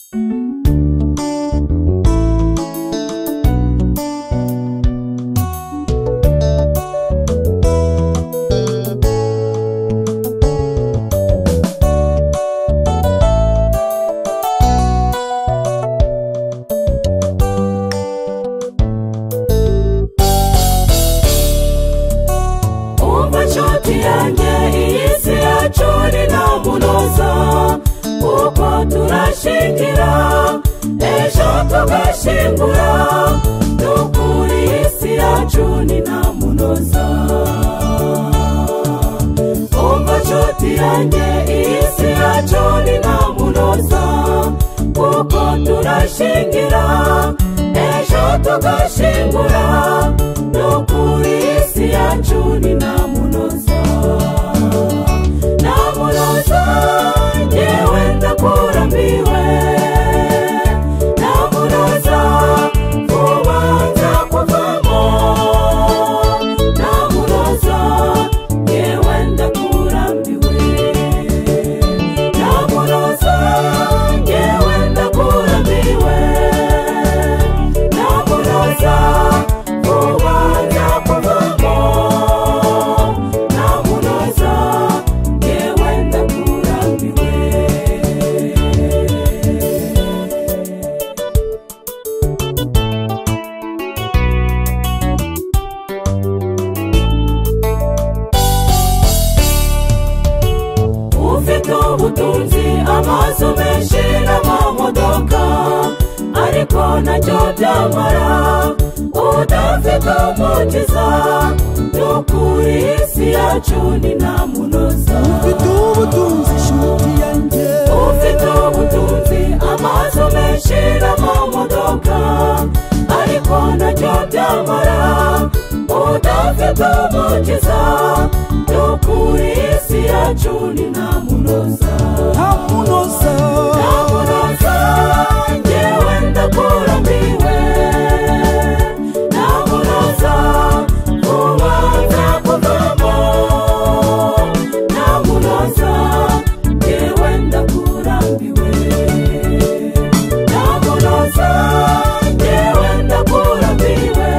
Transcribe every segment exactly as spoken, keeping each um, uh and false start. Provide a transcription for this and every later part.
Iyisintamunoza uko turashingira ejo tugashingura nukuri isi yacu ni ntamunoza umva nshuti yanjye isi yacu ni ntamunoza uko turashingira ejo tugashingura nukuri isi yacu ni ntamunoza Namunoza njewe ndakurambiwe Namunoza kubanza kuvamo Namunoza njewe ndakurambiwe Namunoza njewe ndakurambiwe Namunoza kubanza kuvamo Namunoza ubutunzi amazu menshi n'amamodoka ariko ntacyo byamara udafite umukiza nukuri isi yacu ni ntamunoza ufite ubutunzi nshuti yanjye ufite ubutunzi amazu menshi n'amamodoka ariko ntacyo byamara udafite umukiza nukuri isi yacu ni ntamunoza ntamunoza ntamunoza njewe ndakurambiwe ntamunoza kubanza kuvamo ntamunoza njewe ndakurambiwe ntamunoza njewe ndakurambiwe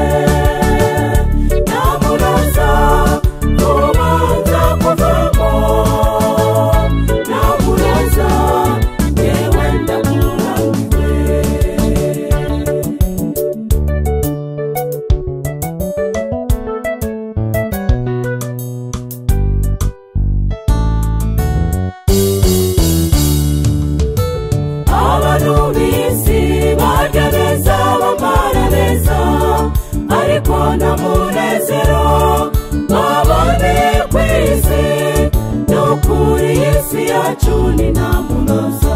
ntamunoza kubanza kuvamo ntamunoza njewe ndakurambiwe abantu b'isi barya neza bamara neza ariko nta munezero baboneye ku isi nukuri isi yacu ni ntamunoza